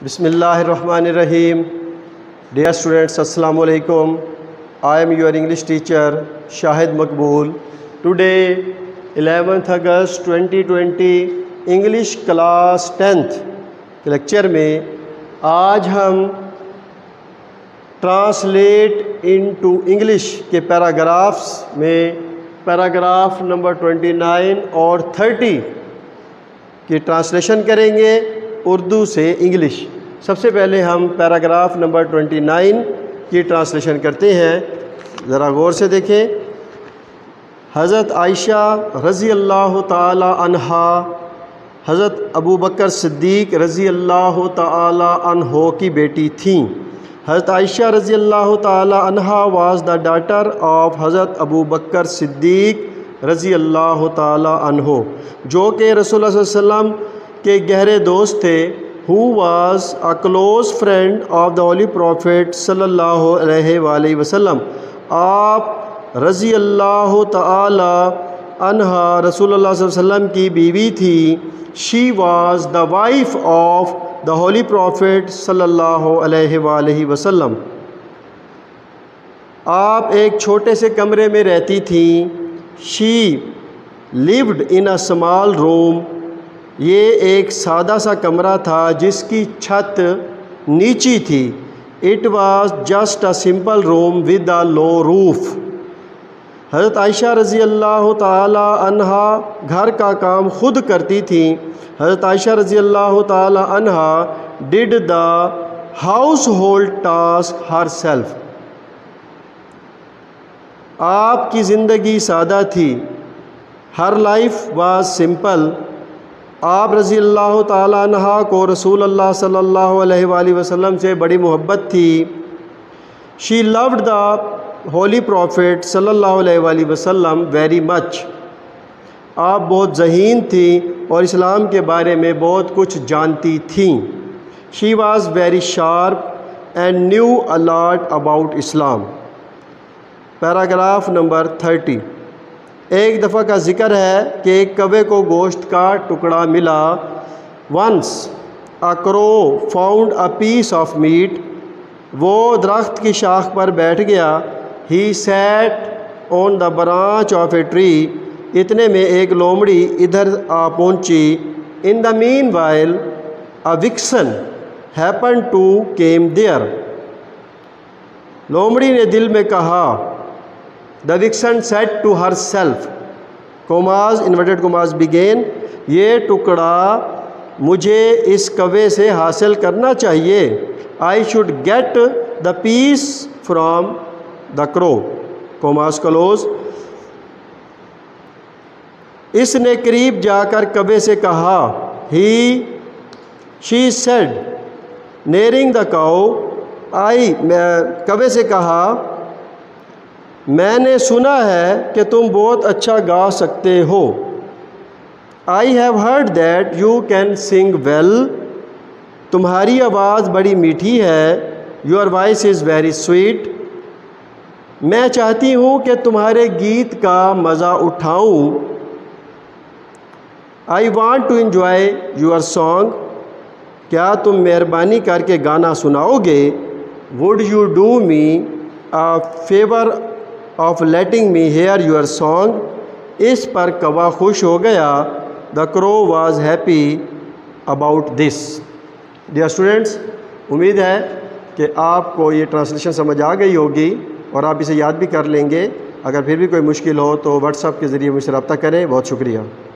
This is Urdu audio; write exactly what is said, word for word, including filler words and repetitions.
بسم اللہ الرحمن الرحیم. Dear students, Assalamu alaikum. I am your English teacher, Shahid Maqbool. Today, eleventh August twenty twenty, English class tenth کے لیکچر میں آج ہم ٹرانسلیٹ انٹو انگلش کے پیراگرافس میں پیراگراف نمبر ٹوینٹی نائن اور تھرٹی کی ٹرانسلیشن کریں گے اردو سے انگلش. سب سے پہلے ہم پیراگراف نمبر ٹوینٹی نائن کی ٹرانسلیشن کرتے ہیں. ذرا غور سے دیکھیں. حضرت عائشہ رضی اللہ تعالی عنہا حضرت ابو بکر صدیق رضی اللہ تعالی عنہ کی بیٹی تھیں. حضرت عائشہ رضی اللہ تعالی عنہا واز دا ڈاٹر آف حضرت ابو بکر صدیق رضی اللہ تعالی عنہ، جو کہ رسول اللہ صلی اللہ علیہ وسلم کے گہرے دوست تھے. who was a close friend of the holy prophet صلی اللہ علیہ وآلہ وسلم. آپ رضی اللہ تعالی عنہا رسول اللہ صلی اللہ علیہ وسلم کی بیوی تھی. she was the wife of the holy prophet صلی اللہ علیہ وآلہ وسلم. آپ ایک چھوٹے سے کمرے میں رہتی تھیں. she lived in a small room. یہ ایک سادہ سا کمرہ تھا جس کی چھت نیچی تھی. It was just a simple room with a low roof. حضرت عائشہ رضی اللہ تعالی عنہا گھر کا کام خود کرتی تھیں. حضرت عائشہ رضی اللہ تعالی عنہا did the household task herself. آپ کی زندگی سادہ تھی. Her life was simple. آپ رضی اللہ تعالی عنہ کو رسول اللہ صلی اللہ علیہ وآلہ وسلم سے بڑی محبت تھی. She loved the holy prophet صلی اللہ علیہ وآلہ وسلم ویری مچ. آپ بہت ذہین تھیں اور اسلام کے بارے میں بہت کچھ جانتی تھیں. She was very sharp and knew a lot about Islam. Paragraph number thirty. ایک دفعہ کا ذکر ہے کہ ایک کوے کو گوشت کا ٹکڑا ملا. Once a crow found a piece of meat. وہ درخت کی شاخ پر بیٹھ گیا. He sat on the branch of a tree. اتنے میں ایک لومڑی ادھر آ پہنچی. In the meanwhile a vixen happen to came there. لومڑی نے دل میں کہا. The vixen said to herself, commas, inverted commas begin, یہ ٹکڑا مجھے اس کوے سے حاصل کرنا چاہیے. I should get the piece from the crow, commas close. اس نے قریب جا کر کوے سے کہا. He, she said, nearing the cow, I, کوے سے کہا میں نے سنا ہے کہ تم بہت اچھا گا سکتے ہو. I have heard that you can sing well. تمہاری آواز بڑی میٹھی ہے. Your voice is very sweet. میں چاہتی ہوں کہ تمہارے گیت کا مزہ اٹھاؤں. I want to enjoy your song. کیا تم مہربانی کر کے گانا سناؤ گے. Would you do me a favor of letting me hear your song. اس پر کوا خوش ہو گیا. The crow was happy about this. Dear students, امید ہے کہ آپ کو یہ ٹرانسلیشن سمجھ آ گئی ہوگی اور آپ اسے یاد بھی کر لیں گے. اگر پھر بھی کوئی مشکل ہو تو واٹس ایپ کے ذریعے مجھ سے رابطہ کریں. بہت شکریہ.